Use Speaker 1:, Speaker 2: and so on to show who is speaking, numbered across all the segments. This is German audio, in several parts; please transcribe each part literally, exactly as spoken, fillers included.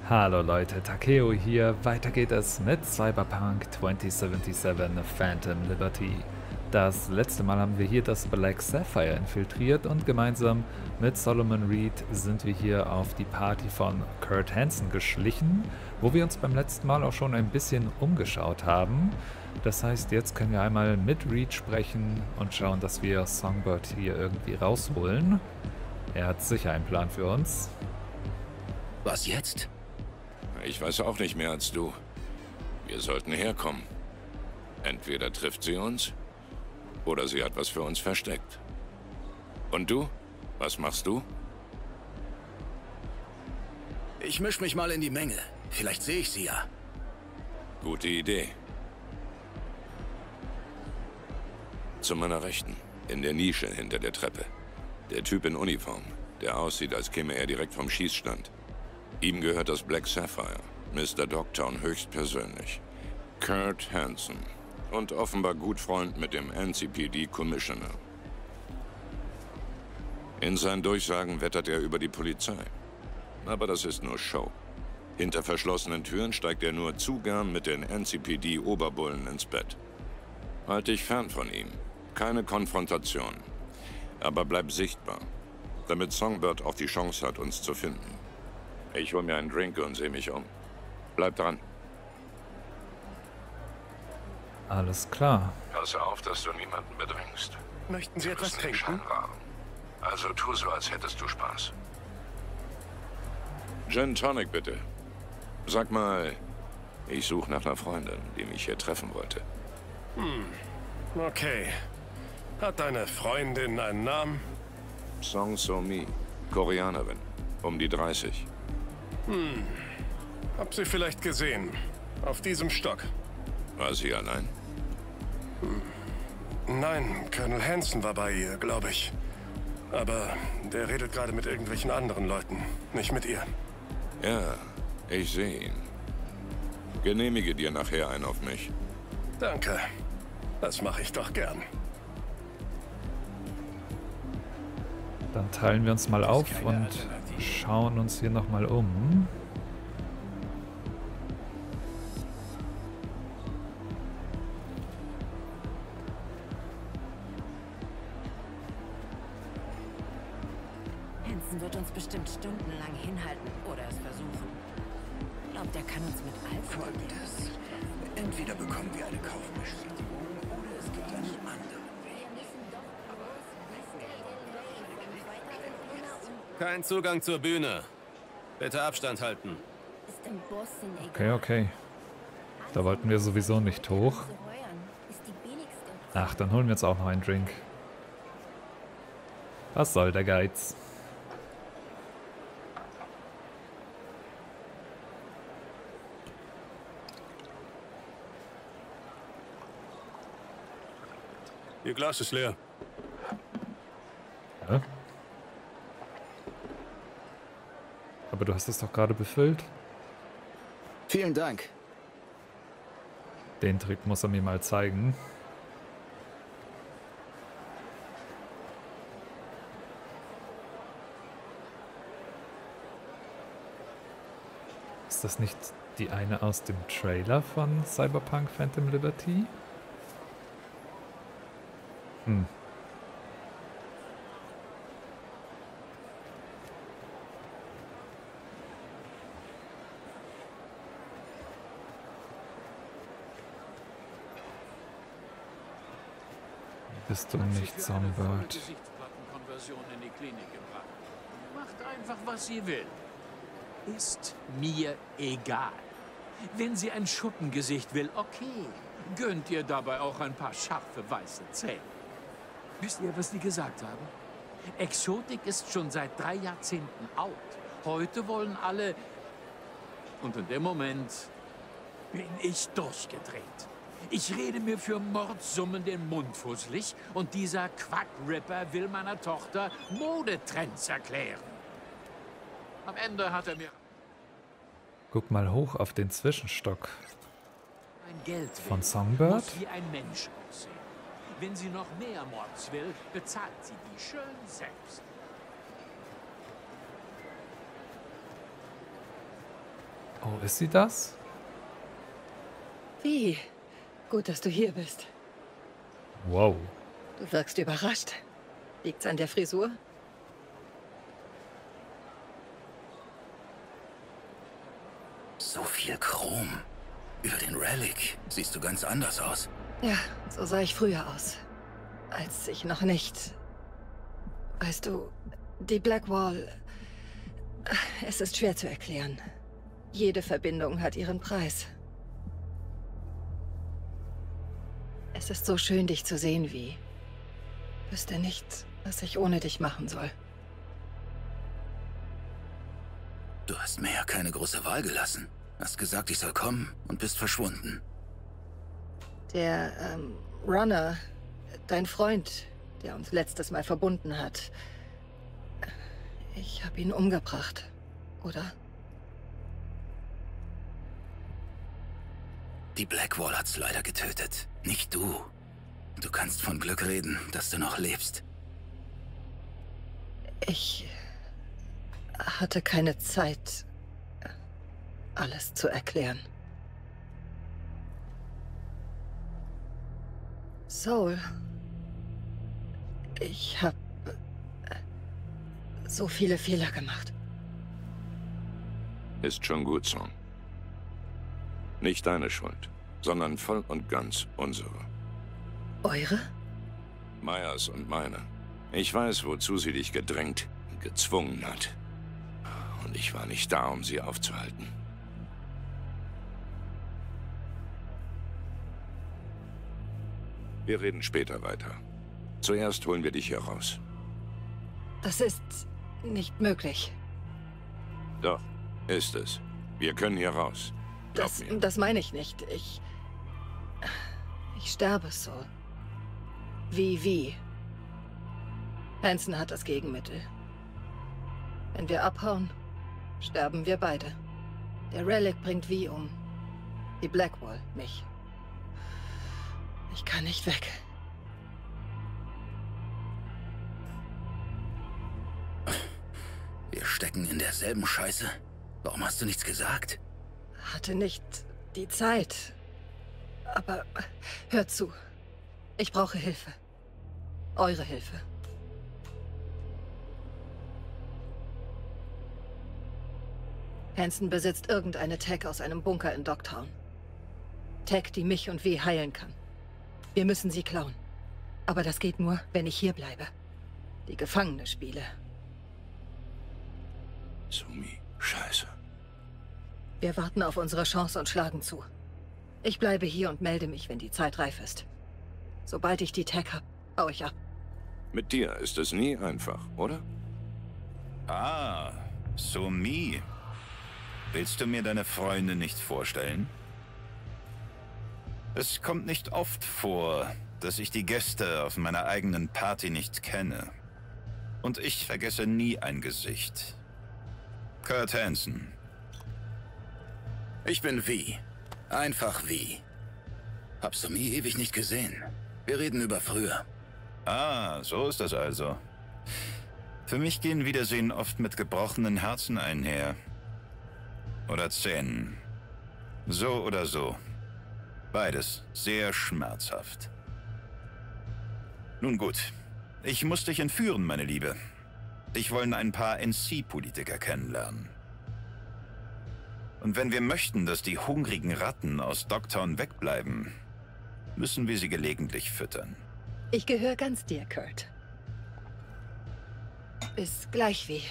Speaker 1: Hallo Leute, Takeo hier. Weiter geht es mit Cyberpunk zweitausendsiebenundsiebzig Phantom Liberty. Das letzte Mal haben wir hier das Black Sapphire infiltriert und gemeinsam mit Solomon Reed sind wir hier auf die Party von Kurt Hansen geschlichen, wo wir uns beim letzten Mal auch schon ein bisschen umgeschaut haben. Das heißt, jetzt können wir einmal mit Reed sprechen und schauen, dass wir Songbird hier irgendwie rausholen. Er hat sicher einen Plan für uns.
Speaker 2: Was jetzt?
Speaker 3: Ich weiß auch nicht mehr als du. Wir sollten herkommen. Entweder trifft sie uns, oder sie hat was für uns versteckt. Und du? Was machst du?
Speaker 2: Ich misch mich mal in die Menge. Vielleicht sehe ich sie ja.
Speaker 3: Gute Idee. Zu meiner Rechten, in der Nische hinter der Treppe. Der Typ in Uniform, der aussieht, als käme er direkt vom Schießstand. Ihm gehört das Black Sapphire, Mister Dogtown höchstpersönlich. Kurt Hansen. Und offenbar gut Freund mit dem N C P D Commissioner. In seinen Durchsagen wettert er über die Polizei. Aber das ist nur Show. Hinter verschlossenen Türen steigt er nur zu gern mit den N C P D-Oberbullen ins Bett. Halt dich fern von ihm. Keine Konfrontation. Aber bleib sichtbar, damit Songbird auch die Chance hat, uns zu finden. Ich hol mir einen Drink und sehe mich um. Bleib dran.
Speaker 1: Alles klar.
Speaker 3: Pass auf, dass du niemanden bedrängst.
Speaker 2: Möchten Sie
Speaker 3: Du
Speaker 2: etwas
Speaker 3: bist nicht
Speaker 2: trinken?
Speaker 3: scheinbar. Also tu so, als hättest du Spaß. Gin Tonic, bitte. Sag mal, ich suche nach einer Freundin, die mich hier treffen wollte.
Speaker 4: Hm, okay. Hat deine Freundin einen Namen?
Speaker 3: Song So Mi, Koreanerin, um die dreißig.
Speaker 4: Hm, hab sie vielleicht gesehen. Auf diesem Stock.
Speaker 3: War sie allein?
Speaker 4: Hm. Nein, Colonel Hansen war bei ihr, glaube ich. Aber der redet gerade mit irgendwelchen anderen Leuten, nicht mit ihr.
Speaker 3: Ja, ich sehe ihn. Genehmige dir nachher einen auf mich.
Speaker 4: Danke. Das mache ich doch gern.
Speaker 1: Dann teilen wir uns mal auf und schauen uns hier nochmal um.
Speaker 5: Hansen wird uns bestimmt stundenlang hinhalten oder es versuchen. Glaubt, er kann uns mit Alkohol...
Speaker 2: Folgendes. Entweder bekommen wir eine Kaufbestätigung oder es gibt einen anderen Weg.
Speaker 6: Kein Zugang zur Bühne. Bitte Abstand halten.
Speaker 1: Okay, okay. Da wollten wir sowieso nicht hoch. Ach, dann holen wir uns auch noch einen Drink. Was soll der Geiz?
Speaker 4: Ihr Glas ist leer.
Speaker 1: Ja. Aber du hast es doch gerade befüllt.
Speaker 2: Vielen Dank.
Speaker 1: Den Trick muss er mir mal zeigen. Ist das nicht die eine aus dem Trailer von Cyberpunk Phantom Liberty? Hm. Bist du nicht Songbird?
Speaker 7: Gesichtsplattenkonversion in die Klinik gebracht. Macht einfach, was sie will. Ist mir egal. Wenn sie ein Schuppengesicht will, okay. Gönnt ihr dabei auch ein paar scharfe weiße Zähne. Wisst ihr, was die gesagt haben? Exotik ist schon seit drei Jahrzehnten out. Heute wollen alle... Und in dem Moment bin ich durchgedreht. Ich rede mir für Mordsummen den Mund fusselig und dieser Quackripper will meiner Tochter Modetrends erklären. Am Ende hat er mir...
Speaker 1: Guck mal hoch auf den Zwischenstock.
Speaker 7: Mein Geld will,
Speaker 1: Von Songbird?
Speaker 7: muss wie ein Mensch aussehen. Wenn sie noch mehr Mords will, bezahlt sie die schön selbst.
Speaker 1: Oh, ist sie das?
Speaker 8: Wie? Gut, dass du hier bist.
Speaker 1: Wow.
Speaker 8: Du wirkst überrascht. Liegt's an der Frisur?
Speaker 2: So viel Chrom. Über den Relic siehst du ganz anders aus.
Speaker 8: Ja, so sah ich früher aus. Als ich noch nicht... Weißt du, die Blackwall... Es ist schwer zu erklären. Jede Verbindung hat ihren Preis. Es ist so schön, dich zu sehen, wie. Wüsste nicht, was ich ohne dich machen soll.
Speaker 2: Du hast mir ja keine große Wahl gelassen. Hast gesagt, ich soll kommen und bist verschwunden.
Speaker 8: Der, ähm, Runner, dein Freund, der uns letztes Mal verbunden hat. Ich habe ihn umgebracht, oder?
Speaker 2: Die Blackwall hat's leider getötet. Nicht du. Du kannst von Glück reden, dass du noch lebst.
Speaker 8: Ich hatte keine Zeit, alles zu erklären. Soul. Ich habe so viele Fehler gemacht.
Speaker 3: Ist schon gut, Song. Nicht deine Schuld, sondern voll und ganz unsere.
Speaker 8: Eure?
Speaker 3: Myers und meine. Ich weiß, wozu sie dich gedrängt, gezwungen hat. Und ich war nicht da, um sie aufzuhalten. Wir reden später weiter. Zuerst holen wir dich hier raus.
Speaker 8: Das ist nicht möglich.
Speaker 3: Doch, ist es. Wir können hier raus. Glaub
Speaker 8: Das,
Speaker 3: mir.
Speaker 8: das meine ich nicht. Ich... Ich sterbe so. Wie, wie? Hansen hat das Gegenmittel. Wenn wir abhauen, sterben wir beide. Der Relic bringt Wie um. Die Blackwall, mich. Ich kann nicht weg.
Speaker 2: Wir stecken in derselben Scheiße. Warum hast du nichts gesagt?
Speaker 8: Hatte nicht die Zeit. Aber hört zu. Ich brauche Hilfe. Eure Hilfe. Hansen besitzt irgendeine Tech aus einem Bunker in Dogtown. Tech, die mich und Wie heilen kann. Wir müssen sie klauen. Aber das geht nur, wenn ich hier bleibe. Die Gefangene spiele.
Speaker 3: Sumi, scheiße.
Speaker 8: Wir warten auf unsere Chance und schlagen zu. Ich bleibe hier und melde mich, wenn die Zeit reif ist. Sobald ich die Tech hab, hau ich ab.
Speaker 3: Mit dir ist es nie einfach, oder?
Speaker 9: Ah, Sumi. Willst du mir deine Freunde nicht vorstellen? Es kommt nicht oft vor, dass ich die Gäste auf meiner eigenen Party nicht kenne. Und ich vergesse nie ein Gesicht. Kurt Hansen.
Speaker 2: Ich bin Wie. Einfach Wie. Hab Sumi ewig nicht gesehen. Wir reden über früher.
Speaker 9: Ah, so ist das also. Für mich gehen Wiedersehen oft mit gebrochenen Herzen einher. Oder Zähnen. So oder so. Beides sehr schmerzhaft. Nun gut. Ich muss dich entführen, meine Liebe. Dich wollen ein paar N C-Politiker kennenlernen. Und wenn wir möchten, dass die hungrigen Ratten aus Dogtown wegbleiben, müssen wir sie gelegentlich füttern.
Speaker 8: Ich gehöre ganz dir, Kurt. Bis gleich, Wie.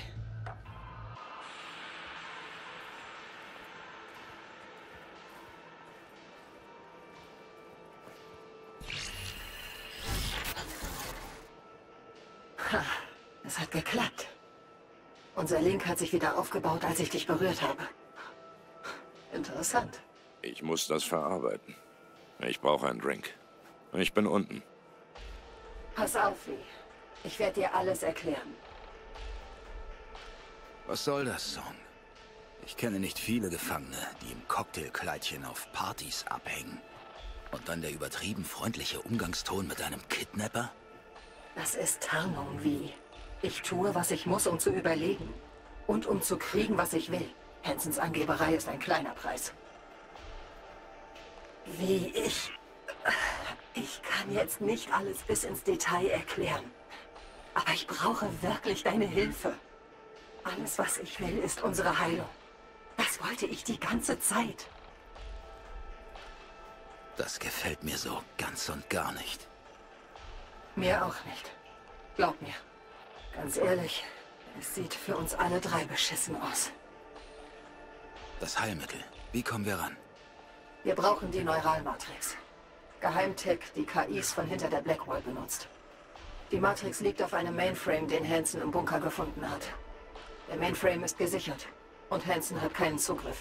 Speaker 8: Ha, es hat geklappt. Unser Link hat sich wieder aufgebaut, als ich dich berührt habe. Interessant.
Speaker 3: Ich muss das verarbeiten. Ich brauche einen Drink. Ich bin unten.
Speaker 8: Pass auf, Wie. Ich werde dir alles erklären.
Speaker 2: Was soll das, Song? Ich kenne nicht viele Gefangene, die im Cocktailkleidchen auf Partys abhängen. Und dann der übertrieben freundliche Umgangston mit einem Kidnapper?
Speaker 8: Das ist Tarnung, Wie. Ich tue, was ich muss, um zu überleben. Und um zu kriegen, was ich will. Hansons Angeberei ist ein kleiner Preis. Wie ich... Ich kann jetzt nicht alles bis ins Detail erklären. Aber ich brauche wirklich deine Hilfe. Alles, was ich will, ist unsere Heilung. Das wollte ich die ganze Zeit.
Speaker 2: Das gefällt mir so ganz und gar nicht.
Speaker 8: Mir auch nicht. Glaub mir. Ganz ehrlich, es sieht für uns alle drei beschissen aus.
Speaker 2: Das Heilmittel. Wie kommen wir ran?
Speaker 8: Wir brauchen die Neuralmatrix. Geheimtech, die K Is von hinter der Blackwall benutzt. Die Matrix liegt auf einem Mainframe, den Hansen im Bunker gefunden hat. Der Mainframe ist gesichert und Hansen hat keinen Zugriff.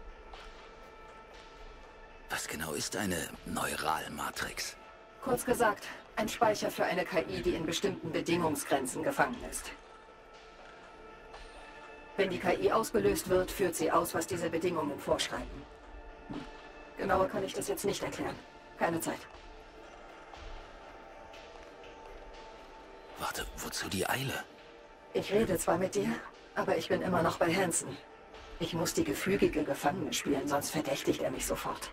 Speaker 2: Was genau ist eine Neuralmatrix?
Speaker 8: Kurz gesagt, ein Speicher für eine K I, die in bestimmten Bedingungsgrenzen gefangen ist. Wenn die K I ausgelöst wird, führt sie aus, was diese Bedingungen vorschreiben. Genauer kann ich das jetzt nicht erklären. Keine Zeit.
Speaker 2: Warte, wozu die Eile?
Speaker 8: Ich rede zwar mit dir, aber ich bin immer noch bei Hansen. Ich muss die gefügige Gefangene spielen, sonst verdächtigt er mich sofort.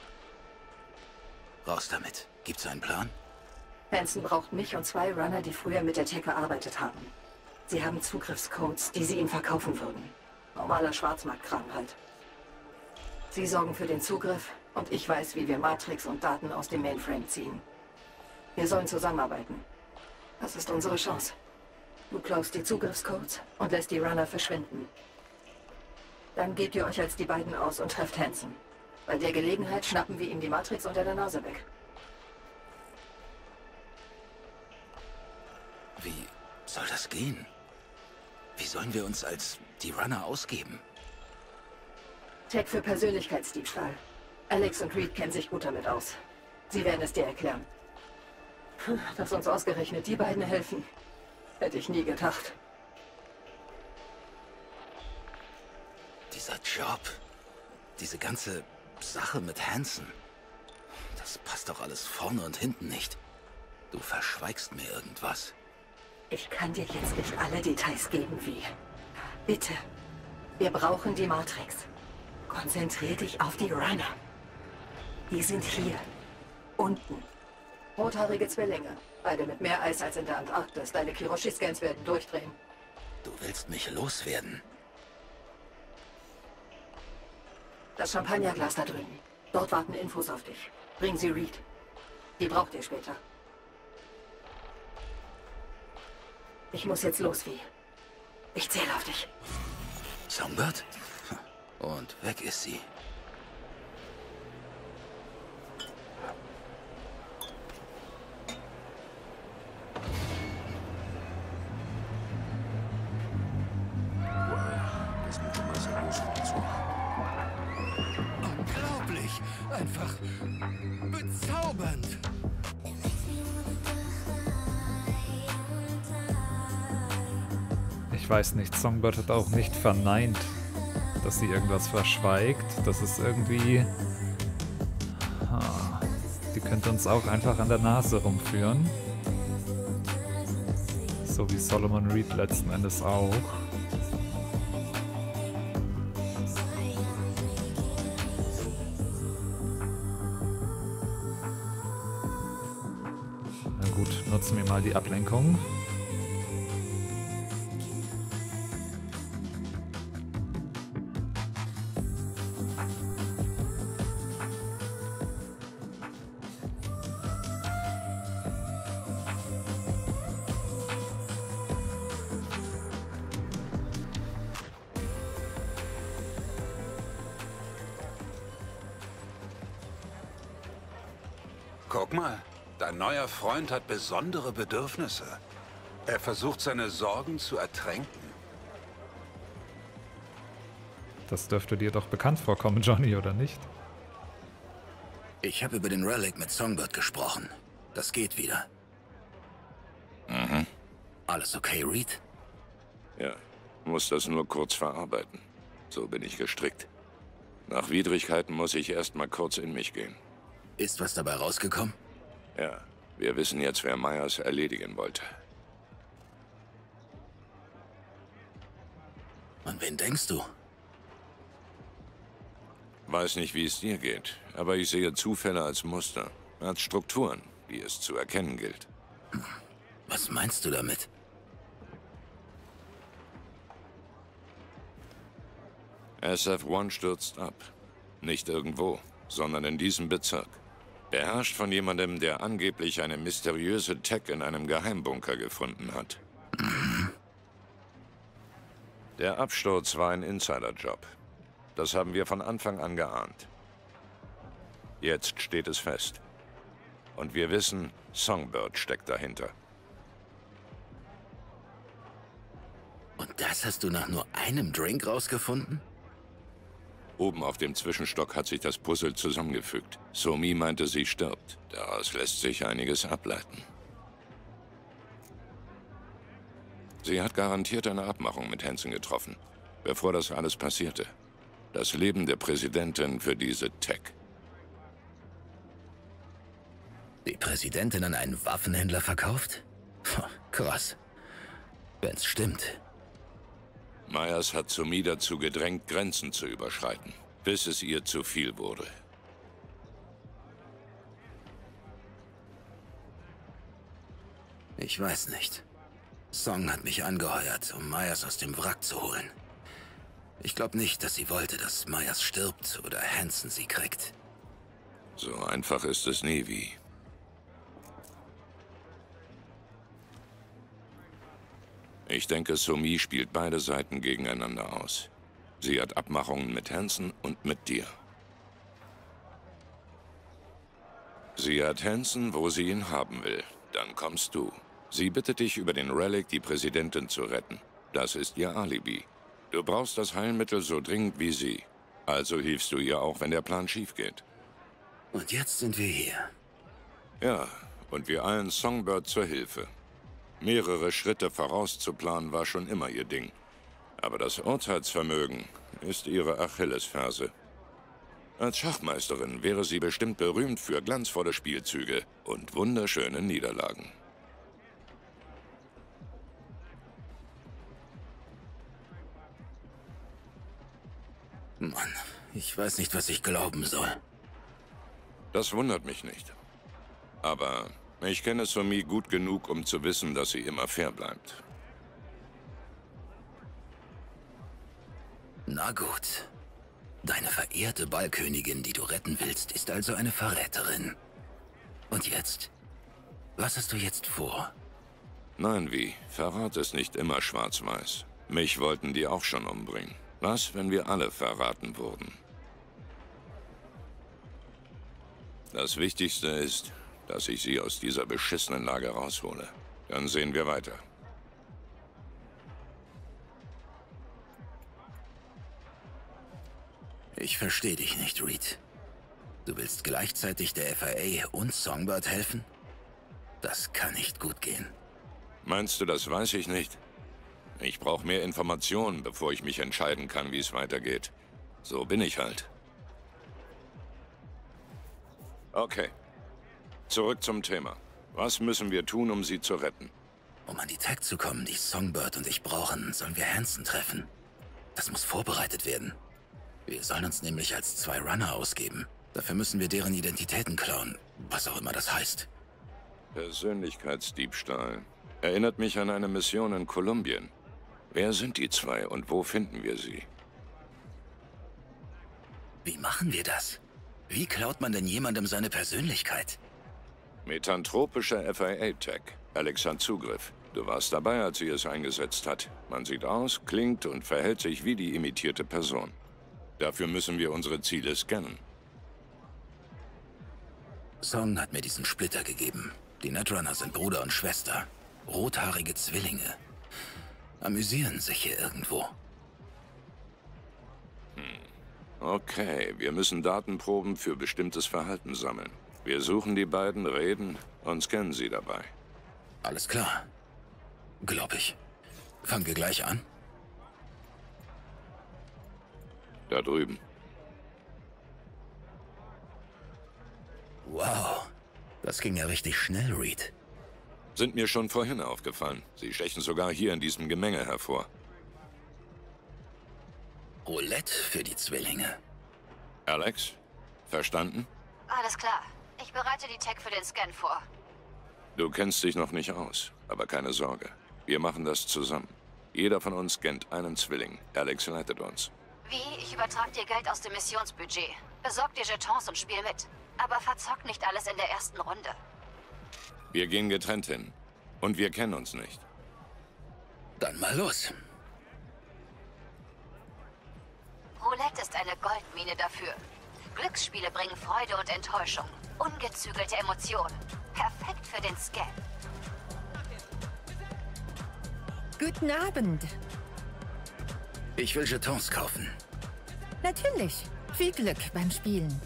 Speaker 2: Raus damit. Gibt's einen Plan?
Speaker 8: Hansen braucht mich und zwei Runner, die früher mit der Tech gearbeitet haben. Sie haben Zugriffscodes, die sie ihm verkaufen würden. Normaler Schwarzmarktkram halt. Sie sorgen für den Zugriff und ich weiß, wie wir Matrix und Daten aus dem Mainframe ziehen. Wir sollen zusammenarbeiten. Das ist unsere Chance. Du klaust die Zugriffscodes und lässt die Runner verschwinden. Dann gebt ihr euch als die beiden aus und trefft Hansen. Bei der Gelegenheit schnappen wir ihm die Matrix unter der Nase weg.
Speaker 2: Wie soll das gehen? Wie sollen wir uns als die Runner ausgeben?
Speaker 8: Tech für Persönlichkeitsdiebstahl. Alex und Reed kennen sich gut damit aus. Sie werden es dir erklären. Puh, dass uns ausgerechnet die beiden helfen, hätte ich nie gedacht.
Speaker 2: Dieser Job, diese ganze Sache mit Hansen, das passt doch alles vorne und hinten nicht. Du verschweigst mir irgendwas.
Speaker 8: Ich kann dir jetzt nicht alle Details geben, wie. Bitte, wir brauchen die Matrix. Konzentrier dich auf die Runner. Die sind hier. Unten. Rothaarige Zwillinge. Beide mit mehr Eis als in der Antarktis. Deine Kiroshi-Scans werden durchdrehen.
Speaker 2: Du willst mich loswerden?
Speaker 8: Das Champagnerglas da drüben. Dort warten Infos auf dich. Bring sie Reed. Die braucht ihr später. Ich muss jetzt los, Wie. Ich zähle auf dich.
Speaker 2: Songbird? Und weg ist sie.
Speaker 4: Unglaublich! Einfach bezaubernd!
Speaker 1: Ich weiß nicht, Songbird hat auch nicht verneint, dass sie irgendwas verschweigt. Das ist irgendwie... Ah, die könnte uns auch einfach an der Nase rumführen. So wie Solomon Reed letzten Endes auch. Na gut, nutzen wir mal die Ablenkung.
Speaker 10: Guck mal, dein neuer Freund hat besondere Bedürfnisse. Er versucht, seine Sorgen zu ertränken.
Speaker 1: Das dürfte dir doch bekannt vorkommen, Johnny, oder nicht?
Speaker 2: Ich habe über den Relic mit Songbird gesprochen. Das geht wieder.
Speaker 3: Mhm.
Speaker 2: Alles okay, Reed?
Speaker 3: Ja, muss das nur kurz verarbeiten. So bin ich gestrickt. Nach Widrigkeiten muss ich erst mal kurz in mich gehen.
Speaker 2: Ist was dabei rausgekommen?
Speaker 3: Ja, wir wissen jetzt, wer Myers erledigen wollte.
Speaker 2: An wen denkst du?
Speaker 3: Weiß nicht, wie es dir geht, aber ich sehe Zufälle als Muster, als Strukturen, die es zu erkennen gilt.
Speaker 2: Was meinst du damit?
Speaker 3: S F eins stürzt ab. Nicht irgendwo, sondern in diesem Bezirk. Beherrscht von jemandem, der angeblich eine mysteriöse Tech in einem Geheimbunker gefunden hat. Der Absturz war ein Insiderjob. Das haben wir von Anfang an geahnt. Jetzt steht es fest. Und wir wissen, Songbird steckt dahinter.
Speaker 2: Und das hast du nach nur einem Drink rausgefunden?
Speaker 3: Oben auf dem Zwischenstock hat sich das Puzzle zusammengefügt. Somi meinte, sie stirbt. Daraus lässt sich einiges ableiten. Sie hat garantiert eine Abmachung mit Hansen getroffen, bevor das alles passierte. Das Leben der Präsidentin für diese Tech.
Speaker 2: Die Präsidentin an einen Waffenhändler verkauft? Puh, krass. Wenn's stimmt.
Speaker 3: Myers hat Somi dazu gedrängt, Grenzen zu überschreiten, bis es ihr zu viel wurde.
Speaker 2: Ich weiß nicht. Song hat mich angeheuert, um Myers aus dem Wrack zu holen. Ich glaube nicht, dass sie wollte, dass Myers stirbt oder Hansen sie kriegt.
Speaker 3: So einfach ist es nie, wie. Ich denke, Somi spielt beide Seiten gegeneinander aus. Sie hat Abmachungen mit Hansen und mit dir. Sie hat Hansen, wo sie ihn haben will. Dann kommst du. Sie bittet dich, über den Relic die Präsidentin zu retten. Das ist ihr Alibi. Du brauchst das Heilmittel so dringend wie sie. Also hilfst du ihr auch, wenn der Plan schief geht.
Speaker 2: Und jetzt sind wir hier.
Speaker 3: Ja, und wir eilen Songbird zur Hilfe. Mehrere Schritte vorauszuplanen war schon immer ihr Ding. Aber das Urteilsvermögen ist ihre Achillesferse. Als Schachmeisterin wäre sie bestimmt berühmt für glanzvolle Spielzüge und wunderschöne Niederlagen.
Speaker 2: Mann, ich weiß nicht, was ich glauben soll.
Speaker 3: Das wundert mich nicht. Aber ich kenne Somi gut genug, um zu wissen, dass sie immer fair bleibt.
Speaker 2: Na gut. Deine verehrte Ballkönigin, die du retten willst, ist also eine Verräterin. Und jetzt? Was hast du jetzt vor?
Speaker 3: Nein, wie? Verrat ist nicht immer schwarz-weiß. Mich wollten die auch schon umbringen. Was, wenn wir alle verraten wurden? Das Wichtigste ist, dass ich sie aus dieser beschissenen Lage raushole. Dann sehen wir weiter.
Speaker 2: Ich verstehe dich nicht, Reed. Du willst gleichzeitig der F I A und Songbird helfen? Das kann nicht gut gehen.
Speaker 3: Meinst du, das weiß ich nicht? Ich brauche mehr Informationen, bevor ich mich entscheiden kann, wie es weitergeht. So bin ich halt. Okay. Zurück zum Thema. Was müssen wir tun, um sie zu retten?
Speaker 2: Um an die Tech zu kommen, die Songbird und ich brauchen, sollen wir Hansen treffen. Das muss vorbereitet werden. Wir sollen uns nämlich als zwei Runner ausgeben. Dafür müssen wir deren Identitäten klauen, was auch immer das heißt.
Speaker 3: Persönlichkeitsdiebstahl. Erinnert mich an eine Mission in Kolumbien. Wer sind die zwei und wo finden wir sie?
Speaker 2: Wie machen wir das? Wie klaut man denn jemandem seine Persönlichkeit?
Speaker 3: Metanthropischer F I A-Tech. Alex hat Zugriff. Du warst dabei, als sie es eingesetzt hat. Man sieht aus, klingt und verhält sich wie die imitierte Person. Dafür müssen wir unsere Ziele scannen.
Speaker 2: Song hat mir diesen Splitter gegeben. Die Netrunner sind Bruder und Schwester. Rothaarige Zwillinge. Amüsieren sich hier irgendwo.
Speaker 3: Hm. Okay, wir müssen Datenproben für bestimmtes Verhalten sammeln. Wir suchen die beiden, reden und scannen sie dabei.
Speaker 2: Alles klar. Glaub ich. Fangen wir gleich an?
Speaker 3: Da drüben.
Speaker 2: Wow. Das ging ja richtig schnell, Reed.
Speaker 3: Sind mir schon vorhin aufgefallen. Sie stechen sogar hier in diesem Gemenge hervor.
Speaker 2: Roulette für die Zwillinge.
Speaker 3: Alex? Verstanden?
Speaker 11: Alles klar. Ich bereite die Tech für den Scan vor.
Speaker 3: Du kennst dich noch nicht aus, aber keine Sorge. Wir machen das zusammen. Jeder von uns scannt einen Zwilling. Alex leitet uns.
Speaker 11: Wie? Ich übertrage dir Geld aus dem Missionsbudget. Besorg dir Jetons und spiel mit. Aber verzock nicht alles in der ersten Runde.
Speaker 3: Wir gehen getrennt hin. Und wir kennen uns nicht.
Speaker 2: Dann mal los.
Speaker 11: Roulette ist eine Goldmine dafür. Glücksspiele bringen Freude und Enttäuschung. Ungezügelte Emotionen. Perfekt für den Scan.
Speaker 12: Guten Abend.
Speaker 2: Ich will Jetons kaufen.
Speaker 12: Natürlich. Viel Glück beim Spielen.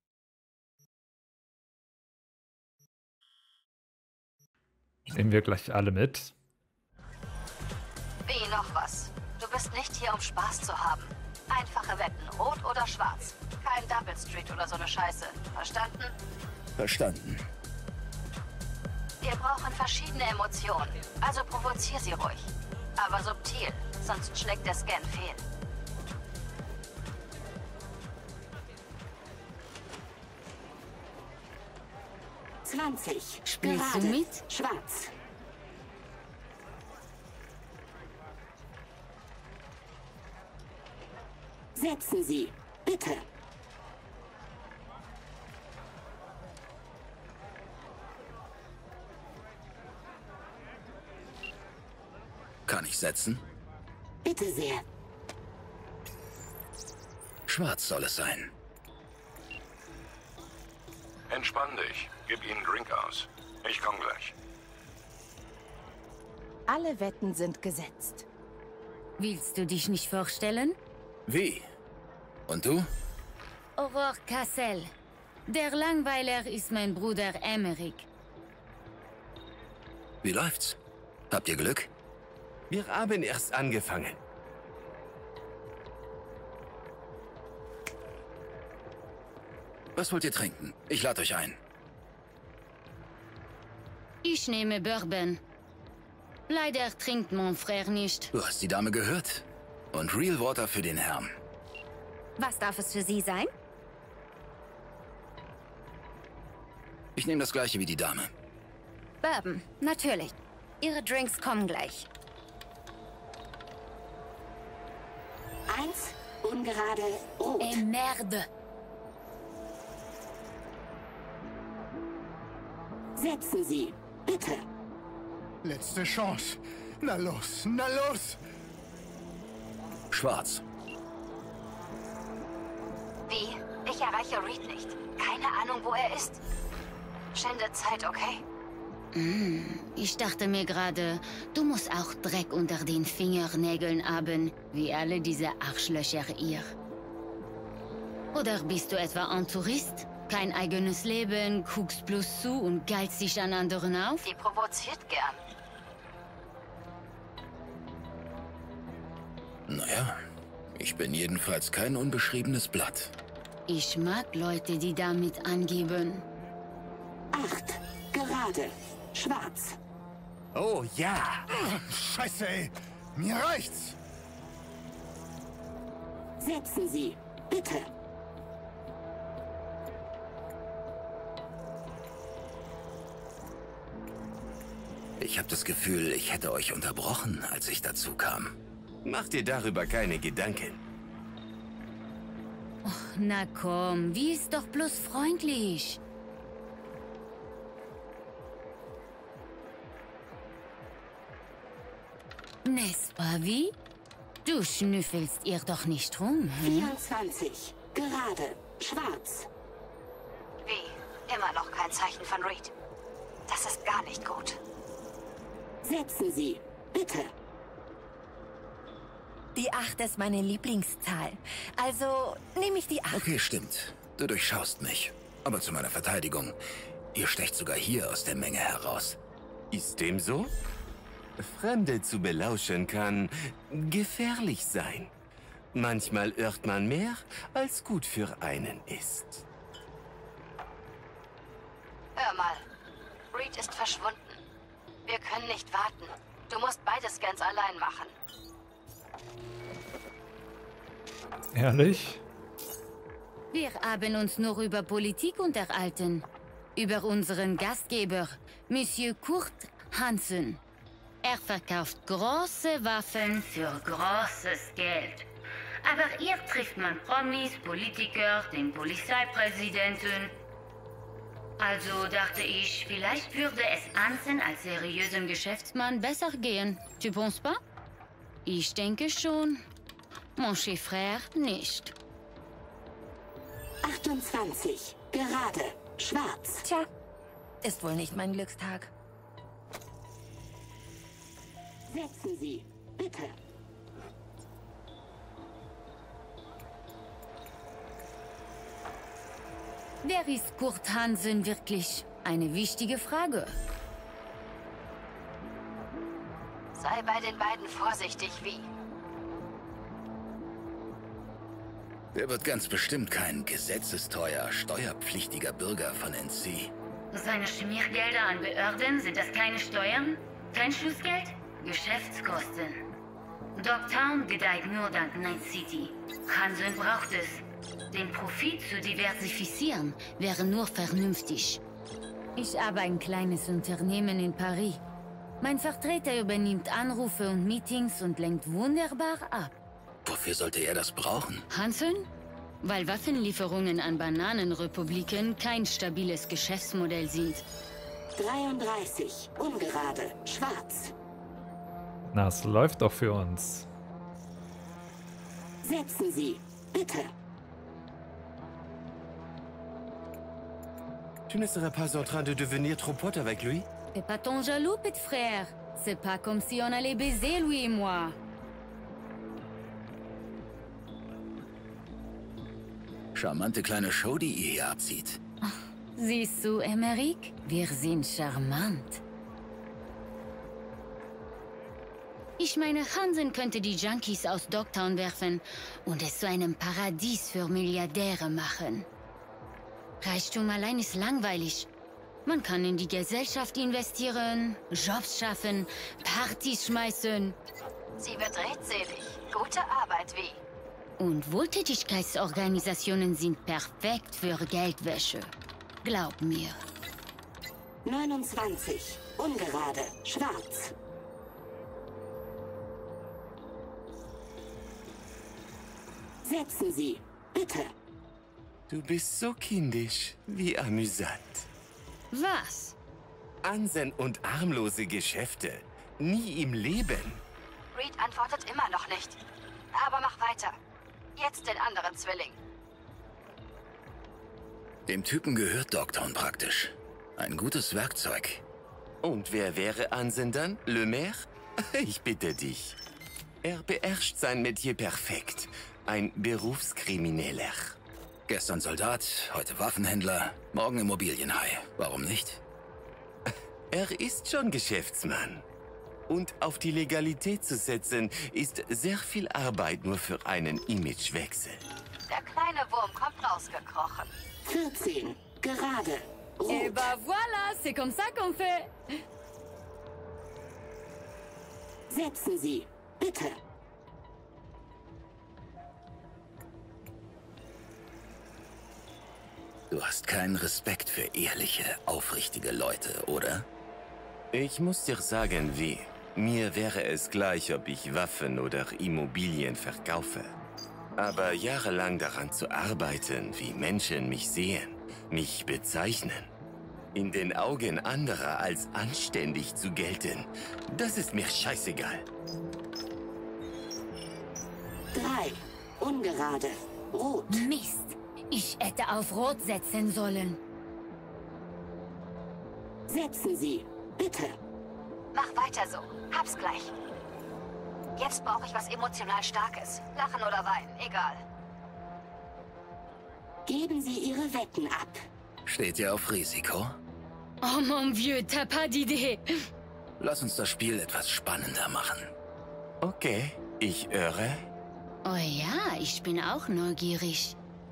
Speaker 1: Nehmen wir gleich alle mit.
Speaker 11: Wie noch was? Du bist nicht hier, um Spaß zu haben. Einfache Wetten, rot oder schwarz. Kein Double Street oder so eine Scheiße. Verstanden?
Speaker 2: Verstanden.
Speaker 11: Wir brauchen verschiedene Emotionen. Also provozier sie ruhig. Aber subtil, sonst schlägt der Scan fehl.
Speaker 5: zwanzig.
Speaker 13: Spielst du mit?
Speaker 5: Schwarz. Setzen Sie, bitte.
Speaker 2: Kann ich setzen?
Speaker 5: Bitte sehr.
Speaker 2: Schwarz soll es sein.
Speaker 3: Entspann dich. Gib ihnen Drink aus. Ich komm gleich.
Speaker 12: Alle Wetten sind gesetzt.
Speaker 13: Willst du dich nicht vorstellen?
Speaker 2: Wie? Und du?
Speaker 13: Aurore Cassel. Der Langweiler ist mein Bruder Emmerich.
Speaker 2: Wie läuft's? Habt ihr Glück?
Speaker 14: Wir haben erst angefangen.
Speaker 2: Was wollt ihr trinken? Ich lade euch ein.
Speaker 13: Ich nehme Bourbon. Leider trinkt mon frère nicht.
Speaker 2: Du hast die Dame gehört. Und Real Water für den Herrn.
Speaker 12: Was darf es für Sie sein?
Speaker 2: Ich nehme das gleiche wie die Dame.
Speaker 12: Bourbon, natürlich. Ihre Drinks kommen gleich.
Speaker 5: Eins, ungerade, rot.
Speaker 13: Eh merde.
Speaker 5: Setzen Sie, bitte.
Speaker 15: Letzte Chance. Na los, na los.
Speaker 2: Schwarz.
Speaker 11: Wie? Ich erreiche Reed nicht. Keine Ahnung, wo er ist. Schände Zeit, okay?
Speaker 13: Mm, ich dachte mir gerade, du musst auch Dreck unter den Fingernägeln haben, wie alle diese Arschlöcher hier. Oder bist du etwa ein Tourist? Kein eigenes Leben, guckst bloß zu und geilst dich an anderen auf?
Speaker 11: Die provoziert gern.
Speaker 2: Naja, ich bin jedenfalls kein unbeschriebenes Blatt.
Speaker 13: Ich mag Leute, die damit angeben.
Speaker 5: Acht, gerade, schwarz.
Speaker 15: Oh ja. Scheiße, ey. Mir reicht's.
Speaker 5: Setzen Sie, bitte.
Speaker 2: Ich habe das Gefühl, ich hätte euch unterbrochen, als ich dazu kam.
Speaker 14: Mach dir darüber keine Gedanken.
Speaker 13: Oh, na komm, wie ist doch bloß freundlich. N'est-ce pas, wie? Du schnüffelst ihr doch nicht rum, hm?
Speaker 5: vierundzwanzig, gerade, schwarz.
Speaker 11: Wie? Immer noch kein Zeichen von Reed. Das ist gar nicht gut.
Speaker 5: Setzen Sie, bitte.
Speaker 12: Die acht ist meine Lieblingszahl. Also nehme ich die acht.
Speaker 2: Okay, stimmt. Du durchschaust mich. Aber zu meiner Verteidigung, ihr stecht sogar hier aus der Menge heraus.
Speaker 14: Ist dem so? Fremde zu belauschen kann gefährlich sein. Manchmal irrt man mehr, als gut für einen ist.
Speaker 11: Hör mal, Reed ist verschwunden. Wir können nicht warten. Du musst beide Scans allein machen.
Speaker 1: Ehrlich?
Speaker 13: Wir haben uns nur über Politik unterhalten. Über unseren Gastgeber, Monsieur Kurt Hansen. Er verkauft große Waffen für großes Geld. Aber hier trifft man Promis, Politiker, den Polizeipräsidenten. Also dachte ich, vielleicht würde es Hansen als seriösem Geschäftsmann besser gehen. Tu penses pas? Ich denke schon. Mon cher frère nicht.
Speaker 16: achtundzwanzig. Gerade. Schwarz.
Speaker 5: Tja, ist wohl nicht mein Glückstag.
Speaker 16: Setzen Sie, bitte.
Speaker 13: Wer ist Kurt Hansen wirklich? Eine wichtige Frage.
Speaker 11: Sei bei den beiden vorsichtig, wie.
Speaker 2: Der wird ganz bestimmt kein gesetzesteuer, steuerpflichtiger Bürger von N C.
Speaker 13: Seine Schmiergelder an Behörden, sind das keine Steuern? Kein Schlussgeld? Geschäftskosten. Dogtown gedeiht nur dank Night City. Hansen braucht es. Den Profit zu diversifizieren wäre nur vernünftig. Ich habe ein kleines Unternehmen in Paris. Mein Vertreter übernimmt Anrufe und Meetings und lenkt wunderbar ab.
Speaker 2: Wofür sollte er das brauchen?
Speaker 13: Hansen? Weil Waffenlieferungen an Bananenrepubliken kein stabiles Geschäftsmodell sind.
Speaker 16: dreiunddreißig. Ungerade. Schwarz.
Speaker 1: Na, es läuft doch für uns.
Speaker 16: Setzen Sie, bitte.
Speaker 14: Tu ne serais pas en train de devenir trop pote avec lui?
Speaker 13: T'es pas ton jaloux, petit frère. C'est pas comme si on allait baiser, lui et moi.
Speaker 2: Charmante kleine Show, die ihr hier abzieht.
Speaker 13: Siehst du, Emmerich? Wir sind charmant. Ich meine, Hansen könnte die Junkies aus Dogtown werfen und es zu einem Paradies für Milliardäre machen. Reichtum allein ist langweilig. Man kann in die Gesellschaft investieren, Jobs schaffen, Partys schmeißen.
Speaker 11: Sie wird redselig. Gute Arbeit, wie.
Speaker 13: Und Wohltätigkeitsorganisationen sind perfekt für Geldwäsche. Glaub mir.
Speaker 16: neunundzwanzig. Ungerade. Schwarz. Setzen Sie, bitte.
Speaker 14: Du bist so kindisch, wie amüsant.
Speaker 13: Was?
Speaker 14: Hansen und armlose Geschäfte. Nie im Leben.
Speaker 11: Reed antwortet immer noch nicht. Aber mach weiter. Jetzt den anderen Zwilling.
Speaker 2: Dem Typen gehört Dogtown praktisch. Ein gutes Werkzeug.
Speaker 14: Und wer wäre Hansen dann? Le Maire? Ich bitte dich. Er beherrscht sein Metier perfekt. Ein Berufskrimineller.
Speaker 2: Gestern Soldat, heute Waffenhändler, morgen Immobilienhai. Warum nicht?
Speaker 14: Er ist schon Geschäftsmann. Und auf die Legalität zu setzen, ist sehr viel Arbeit nur für einen Imagewechsel.
Speaker 11: Der kleine Wurm kommt rausgekrochen.
Speaker 16: vierzehn. Gerade. Rot.
Speaker 13: Et bah voilà, c'est comme ça qu'on fait.
Speaker 16: Setzen Sie, bitte.
Speaker 2: Du hast keinen Respekt für ehrliche, aufrichtige Leute, oder?
Speaker 14: Ich muss dir sagen, wie. Mir wäre es gleich, ob ich Waffen oder Immobilien verkaufe. Aber jahrelang daran zu arbeiten, wie Menschen mich sehen, mich bezeichnen, in den Augen anderer als anständig zu gelten, das ist mir scheißegal.
Speaker 16: Drei. Ungerade. Rot.
Speaker 13: Mist. Ich hätte auf Rot setzen sollen.
Speaker 16: Setzen Sie, bitte.
Speaker 11: Mach weiter so. Hab's gleich. Jetzt brauche ich was emotional Starkes. Lachen oder weinen, egal.
Speaker 16: Geben Sie Ihre Wetten ab.
Speaker 2: Steht ihr auf Risiko?
Speaker 13: Oh mon vieux, t'as pas d'idée.
Speaker 2: Lass uns das Spiel etwas spannender machen.
Speaker 14: Okay, ich höre.
Speaker 13: Oh ja, ich bin auch neugierig.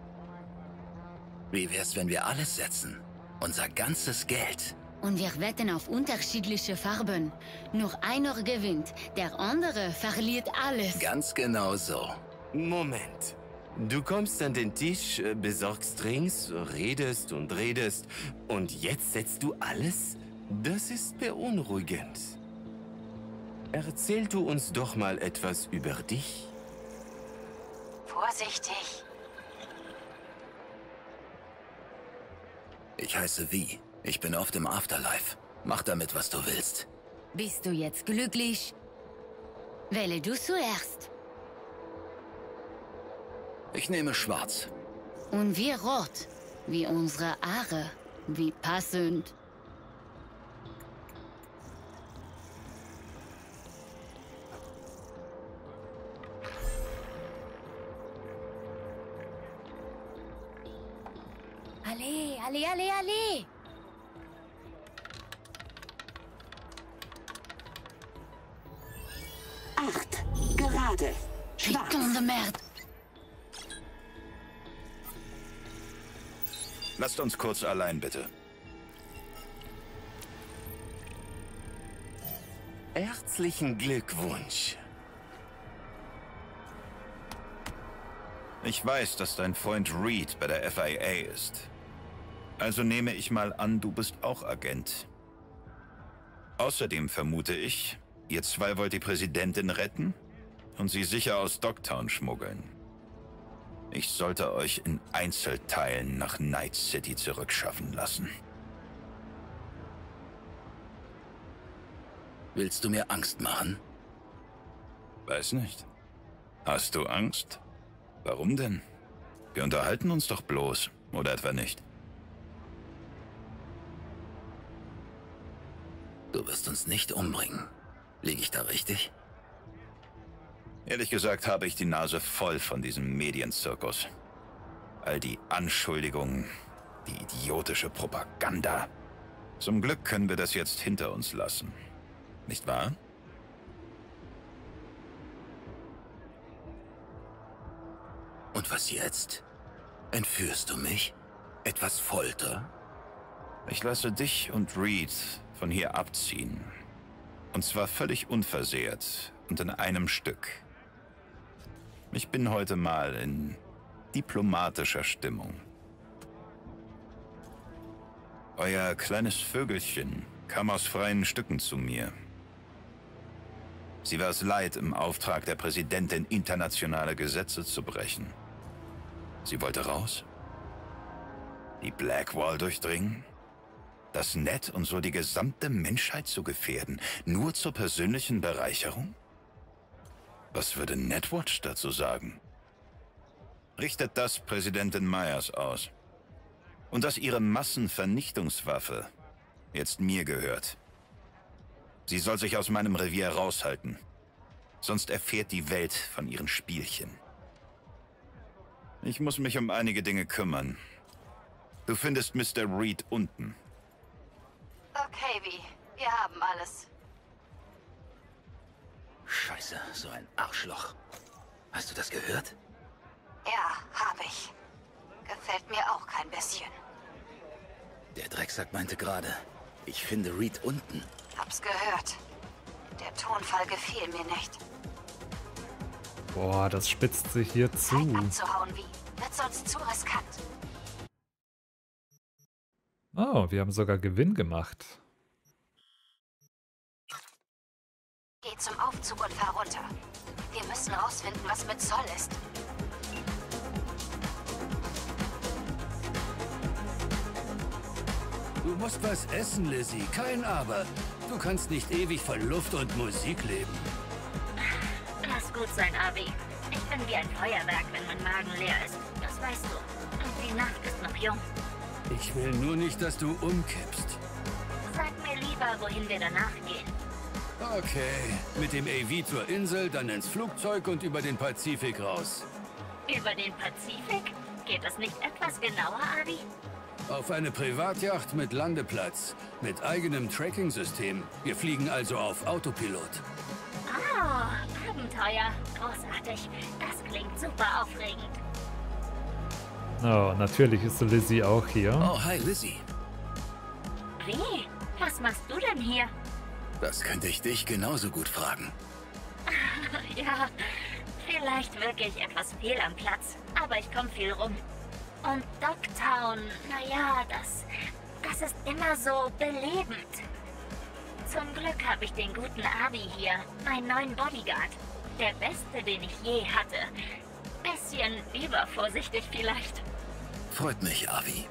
Speaker 2: Wie wär's, wenn wir alles setzen? Unser ganzes Geld.
Speaker 13: Und wir wetten auf unterschiedliche Farben. Nur einer gewinnt, der andere verliert alles.
Speaker 2: Ganz genau so.
Speaker 14: Moment. Du kommst an den Tisch, besorgst Drinks, redest und redest und jetzt setzt du alles? Das ist beunruhigend. Erzähl du uns doch mal etwas über dich.
Speaker 11: Vorsichtig.
Speaker 2: Ich heiße Vi. Ich bin oft im Afterlife. Mach damit, was du willst.
Speaker 13: Bist du jetzt glücklich? Wähle du zuerst.
Speaker 2: Ich nehme schwarz.
Speaker 13: Und wir rot. Wie unsere Haare. Wie passend. Alle, alle, alle, alle.
Speaker 16: Acht. Gerade. Schwarz.
Speaker 13: Putain de merde.
Speaker 9: Lasst uns kurz allein, bitte.
Speaker 14: Herzlichen Glückwunsch.
Speaker 9: Ich weiß, dass dein Freund Reed bei der F I A ist. Also nehme ich mal an, du bist auch Agent. Außerdem vermute ich, ihr zwei wollt die Präsidentin retten und sie sicher aus Dogtown schmuggeln. Ich sollte euch in Einzelteilen nach Night City zurückschaffen lassen.
Speaker 2: Willst du mir Angst machen?
Speaker 9: Weiß nicht. Hast du Angst? Warum denn? Wir unterhalten uns doch bloß, oder etwa nicht?
Speaker 2: Du wirst uns nicht umbringen. Liege ich da richtig?
Speaker 9: Ehrlich gesagt habe ich die Nase voll von diesem Medienzirkus. All die Anschuldigungen, die idiotische Propaganda. Zum Glück können wir das jetzt hinter uns lassen. Nicht wahr?
Speaker 2: Und was jetzt? Entführst du mich? Etwas Folter?
Speaker 9: Ich lasse dich und Reed von hier abziehen. Und zwar völlig unversehrt und in einem Stück. Ich bin heute mal in diplomatischer Stimmung. Euer kleines Vögelchen kam aus freien Stücken zu mir. Sie war es leid, im Auftrag der Präsidentin internationale Gesetze zu brechen. Sie wollte raus, die Blackwall durchdringen, das Net und so die gesamte Menschheit zu gefährden, nur zur persönlichen Bereicherung? Was würde Netwatch dazu sagen? Richtet das Präsidentin Myers aus. Und dass ihre Massenvernichtungswaffe jetzt mir gehört. Sie soll sich aus meinem Revier raushalten. Sonst erfährt die Welt von ihren Spielchen. Ich muss mich um einige Dinge kümmern. Du findest Mister Reed unten.
Speaker 11: Okay, Vi. Wir haben alles.
Speaker 2: Scheiße, so ein Arschloch. Hast du das gehört?
Speaker 11: Ja, hab ich. Gefällt mir auch kein bisschen.
Speaker 2: Der Drecksack meinte gerade, ich finde Reed unten.
Speaker 11: Hab's gehört. Der Tonfall gefiel mir nicht.
Speaker 1: Boah, das spitzt sich hier zu.
Speaker 11: Abzuhauen, Vi. Wird sonst zu riskant.
Speaker 1: Oh, wir haben sogar Gewinn gemacht.
Speaker 11: Geh zum Aufzug und fahr runter. Wir müssen rausfinden, was mit Zoll ist.
Speaker 6: Du musst was essen, Lizzie. Kein Aber. Du kannst nicht ewig von Luft und Musik leben.
Speaker 17: Lass gut sein, Avi. Ich bin wie ein Feuerwerk, wenn mein Magen leer ist. Das weißt du. Und die Nacht ist noch jung.
Speaker 6: Ich will nur nicht, dass du umkippst.
Speaker 17: Sag mir lieber, wohin wir danach gehen.
Speaker 6: Okay, mit dem A V zur Insel, dann ins Flugzeug und über den Pazifik raus.
Speaker 17: Über den Pazifik? Geht das nicht etwas genauer, Avi?
Speaker 6: Auf eine Privatjacht mit Landeplatz, mit eigenem Tracking-System. Wir fliegen also auf Autopilot.
Speaker 17: Oh, Abenteuer. Großartig. Das klingt super aufregend.
Speaker 1: Oh, natürlich ist Lizzie auch hier.
Speaker 2: Oh, hi Lizzie.
Speaker 17: Wie? Was machst du denn hier?
Speaker 2: Das könnte ich dich genauso gut fragen.
Speaker 17: Ja, vielleicht. Vielleicht wirke ich etwas fehl am Platz, aber ich komme viel rum. Und Dogtown, naja, das, das ist immer so belebend. Zum Glück habe ich den guten Avi hier, meinen neuen Bodyguard. Der beste, den ich je hatte. Bisschen übervorsichtig vielleicht.
Speaker 2: Freut mich, Avi.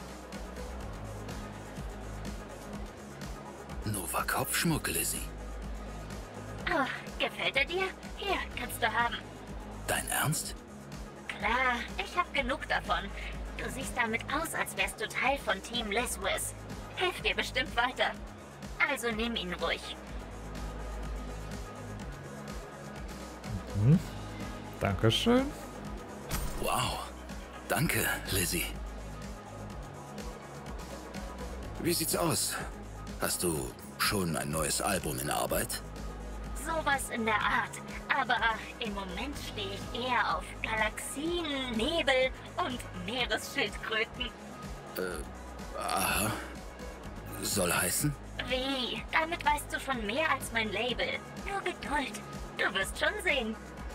Speaker 2: Nova Kopfschmuck, Lizzie.
Speaker 17: Oh, gefällt er dir? Hier, kannst du haben.
Speaker 2: Dein Ernst?
Speaker 17: Klar, ich hab genug davon. Du siehst damit aus, als wärst du Teil von Team Liswiz. Hilft dir bestimmt weiter. Also nimm ihn ruhig.
Speaker 1: Mhm. Dankeschön.
Speaker 2: Wow. Danke, Lizzie. Wie sieht's aus? Hast du schon ein neues Album in Arbeit?
Speaker 17: Sowas in der Art. Aber im Moment stehe ich eher auf Galaxien, Nebel und Meeresschildkröten.
Speaker 2: Äh, aha. Soll heißen?
Speaker 17: Wie? Damit weißt du schon mehr als mein Label. Nur Geduld. Du wirst schon sehen.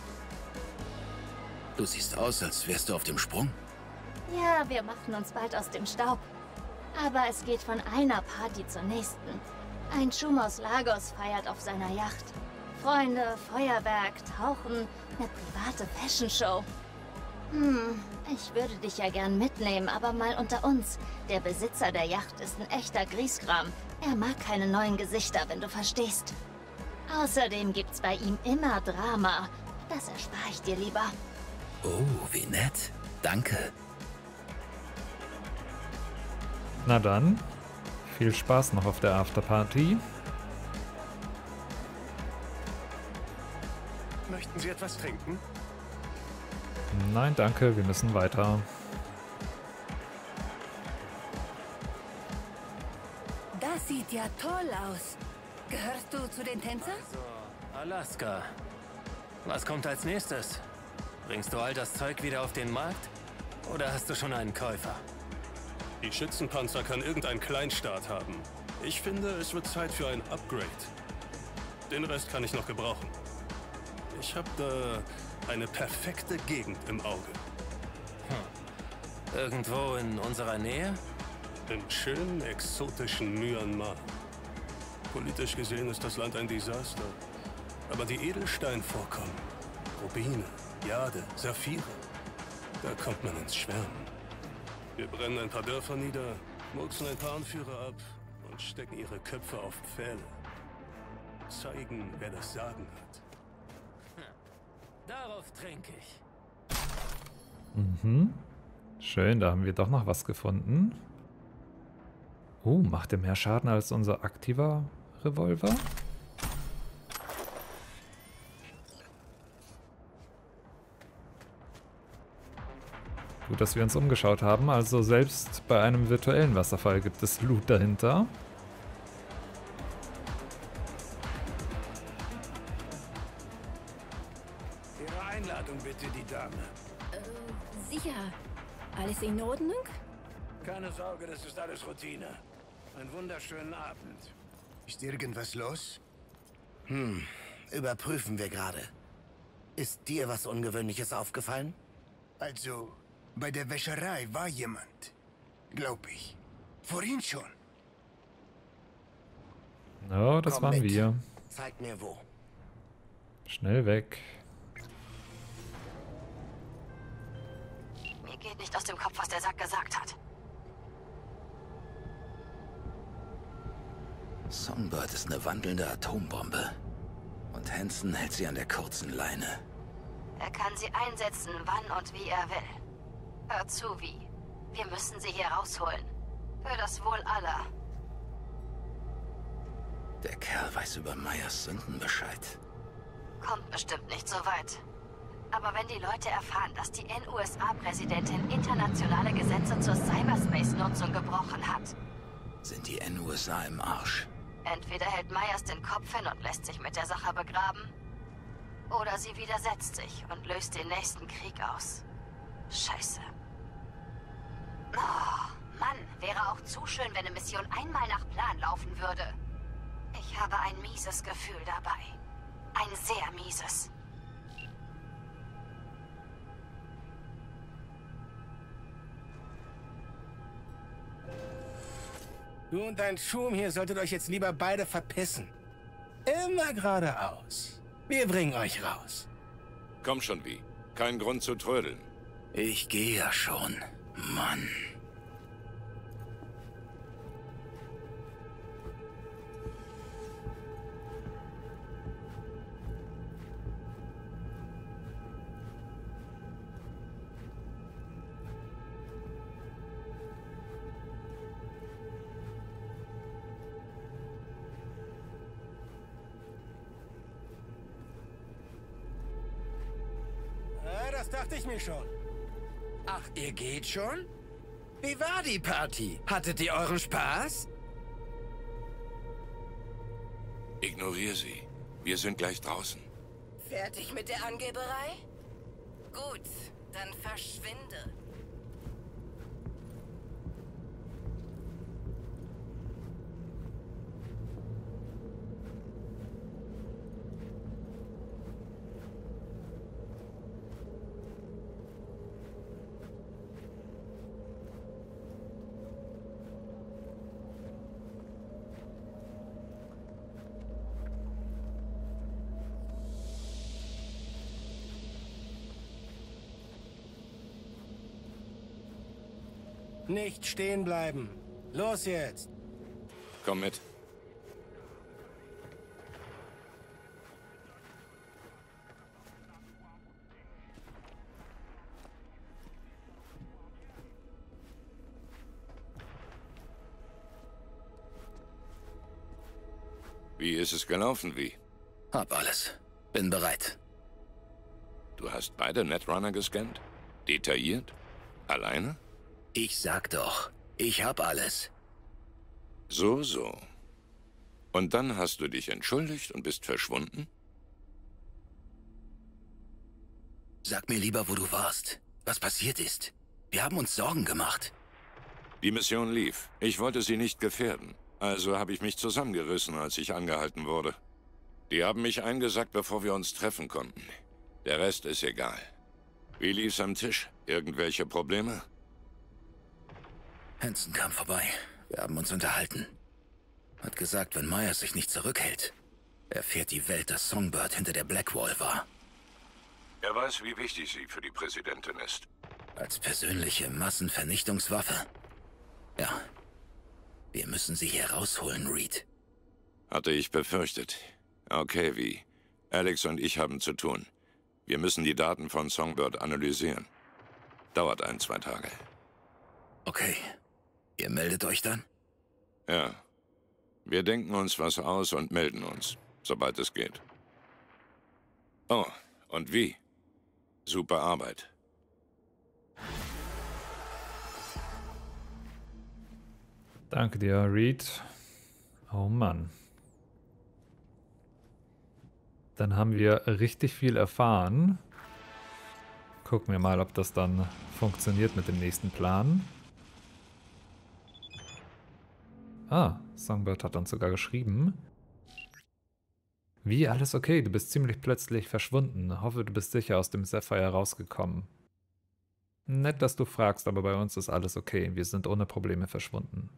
Speaker 2: Du siehst aus, als wärst du auf dem Sprung.
Speaker 17: Ja, wir machen uns bald aus dem Staub. Aber es geht von einer Party zur nächsten. Ein Schum aus Lagos feiert auf seiner Yacht. Freunde, Feuerwerk, Tauchen, eine private Fashion-Show. Hm, ich würde dich ja gern mitnehmen, aber mal unter uns. Der Besitzer der Yacht ist ein echter Grieskram. Er mag keine neuen Gesichter, wenn du verstehst. Außerdem gibt's bei ihm immer Drama. Das erspare ich dir lieber.
Speaker 2: Oh, wie nett. Danke.
Speaker 1: Na dann, viel Spaß noch auf der Afterparty.
Speaker 4: Möchten Sie etwas trinken?
Speaker 1: Nein, danke, wir müssen weiter.
Speaker 12: Das sieht ja toll aus. Gehörst du zu den Tänzern?
Speaker 18: Also, Alaska. Was kommt als nächstes? Bringst du all das Zeug wieder auf den Markt? Oder hast du schon einen Käufer?
Speaker 4: Die Schützenpanzer kann irgendein Kleinstaat haben. Ich finde, es wird Zeit für ein Upgrade. Den Rest kann ich noch gebrauchen. Ich habe da eine perfekte Gegend im Auge.
Speaker 18: Hm. Irgendwo in unserer Nähe?
Speaker 4: Im schönen, exotischen Myanmar. Politisch gesehen ist das Land ein Desaster. Aber die Edelsteinvorkommen, Rubine, Jade, Saphire, da kommt man ins Schwärmen. Wir brennen ein paar Dörfer nieder, murksen ein paar Anführer ab und stecken ihre Köpfe auf Pfähle. Zeigen, wer das Sagen hat.
Speaker 18: Darauf trinke ich.
Speaker 1: Mhm. Schön, da haben wir doch noch was gefunden. Oh, macht er mehr Schaden als unser aktiver Revolver? Gut, dass wir uns umgeschaut haben. Also selbst bei einem virtuellen Wasserfall gibt es Loot dahinter.
Speaker 6: Ihre Einladung bitte, die Dame.
Speaker 12: Äh, sicher. Alles in Ordnung?
Speaker 6: Keine Sorge, das ist alles Routine. Einen wunderschönen Abend.
Speaker 15: Ist irgendwas los?
Speaker 19: Hm, überprüfen wir gerade. Ist dir was Ungewöhnliches aufgefallen?
Speaker 15: Also, bei der Wäscherei war jemand. Glaub ich. Vorhin schon.
Speaker 1: Oh, das
Speaker 19: Komm
Speaker 1: waren
Speaker 19: mit.
Speaker 1: wir.
Speaker 19: Zeig mir wo.
Speaker 1: Schnell weg.
Speaker 11: Mir geht nicht aus dem Kopf, was der Sack gesagt hat.
Speaker 2: Songbird ist eine wandelnde Atombombe. Und Hansen hält sie an der kurzen Leine.
Speaker 11: Er kann sie einsetzen, wann und wie er will. Hör zu, wie. Wir müssen sie hier rausholen. Für das Wohl aller.
Speaker 2: Der Kerl weiß über Myers Sünden Bescheid.
Speaker 11: Kommt bestimmt nicht so weit. Aber wenn die Leute erfahren, dass die N U S A-Präsidentin internationale Gesetze zur Cyberspace-Nutzung gebrochen hat,
Speaker 2: sind die N U S A im Arsch.
Speaker 11: entweder hält Myers den Kopf hin und lässt sich mit der Sache begraben, oder sie widersetzt sich und löst den nächsten Krieg aus. Scheiße. Oh, Mann, wäre auch zu schön, wenn eine Mission einmal nach Plan laufen würde. Ich habe ein mieses Gefühl dabei. Ein sehr mieses.
Speaker 19: Du und dein Schum hier solltet euch jetzt lieber beide verpissen. Immer geradeaus. Wir bringen euch raus.
Speaker 3: Komm schon, wie. Kein Grund zu trödeln.
Speaker 2: Ich gehe ja schon, Mann.
Speaker 19: Das dachte ich mir schon.
Speaker 20: Ach, ihr geht schon? Wie war die Party? Hattet ihr euren Spaß?
Speaker 3: Ignoriere sie. Wir sind gleich draußen.
Speaker 12: Fertig mit der Angeberei? Gut, dann verschwinde.
Speaker 19: Nicht stehen bleiben. Los jetzt.
Speaker 3: Komm mit. Wie ist es gelaufen, wie?
Speaker 2: Hab alles. Bin bereit.
Speaker 3: Du hast beide Netrunner gescannt? Detailliert? Alleine?
Speaker 2: Ich sag doch, ich hab alles.
Speaker 3: So, so. Und dann hast du dich entschuldigt und bist verschwunden?
Speaker 2: Sag mir lieber, wo du warst. Was passiert ist. Wir haben uns Sorgen gemacht.
Speaker 3: Die Mission lief. Ich wollte sie nicht gefährden. Also habe ich mich zusammengerissen, als ich angehalten wurde. Die haben mich eingesackt, bevor wir uns treffen konnten. Der Rest ist egal. Wie lief's am Tisch? Irgendwelche Probleme?
Speaker 2: Hansen kam vorbei. Wir haben uns unterhalten. Hat gesagt, wenn Myers sich nicht zurückhält, erfährt die Welt, dass Songbird hinter der Blackwall war.
Speaker 3: Er weiß, wie wichtig sie für die Präsidentin ist.
Speaker 2: Als persönliche Massenvernichtungswaffe? Ja. Wir müssen sie hier rausholen, Reed.
Speaker 3: Hatte ich befürchtet. Okay, wie? Alex und ich haben zu tun. Wir müssen die Daten von Songbird analysieren. Dauert ein, zwei Tage.
Speaker 2: Okay. Ihr meldet euch dann?
Speaker 3: Ja. Wir denken uns was aus und melden uns, sobald es geht. Oh, und wie? Super Arbeit.
Speaker 1: Danke dir, Reed. Oh Mann. Dann haben wir richtig viel erfahren. Gucken wir mal, ob das dann funktioniert mit dem nächsten Plan. Ah, Songbird hat uns sogar geschrieben. Wie, alles okay? Du bist ziemlich plötzlich verschwunden. Hoffe, du bist sicher aus dem Sapphire rausgekommen. Nett, dass du fragst, aber bei uns ist alles okay. Wir sind ohne Probleme verschwunden.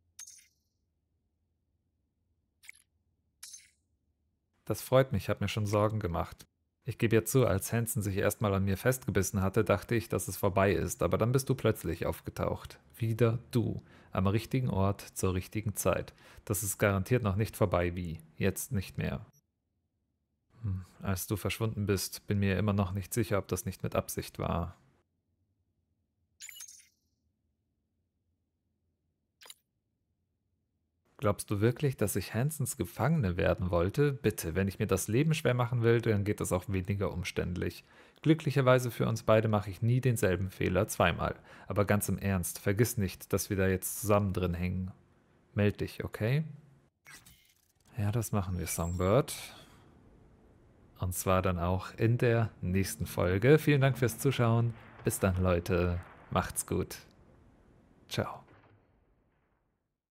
Speaker 1: Das freut mich, ich habe mir schon Sorgen gemacht. Ich gebe ja zu, als Hansen sich erstmal an mir festgebissen hatte, dachte ich, dass es vorbei ist, aber dann bist du plötzlich aufgetaucht. Wieder du. Am richtigen Ort, zur richtigen Zeit. Das ist garantiert noch nicht vorbei, wie. Jetzt nicht mehr. Hm, als du verschwunden bist, bin mir immer noch nicht sicher, ob das nicht mit Absicht war. Glaubst du wirklich, dass ich Hansens Gefangene werden wollte? Bitte, wenn ich mir das Leben schwer machen will, dann geht das auch weniger umständlich. Glücklicherweise für uns beide mache ich nie denselben Fehler zweimal. Aber ganz im Ernst, vergiss nicht, dass wir da jetzt zusammen drin hängen. Meld dich, okay? Ja, das machen wir, Songbird. Und zwar dann auch in der nächsten Folge. Vielen Dank fürs Zuschauen. Bis dann, Leute. Macht's gut. Ciao.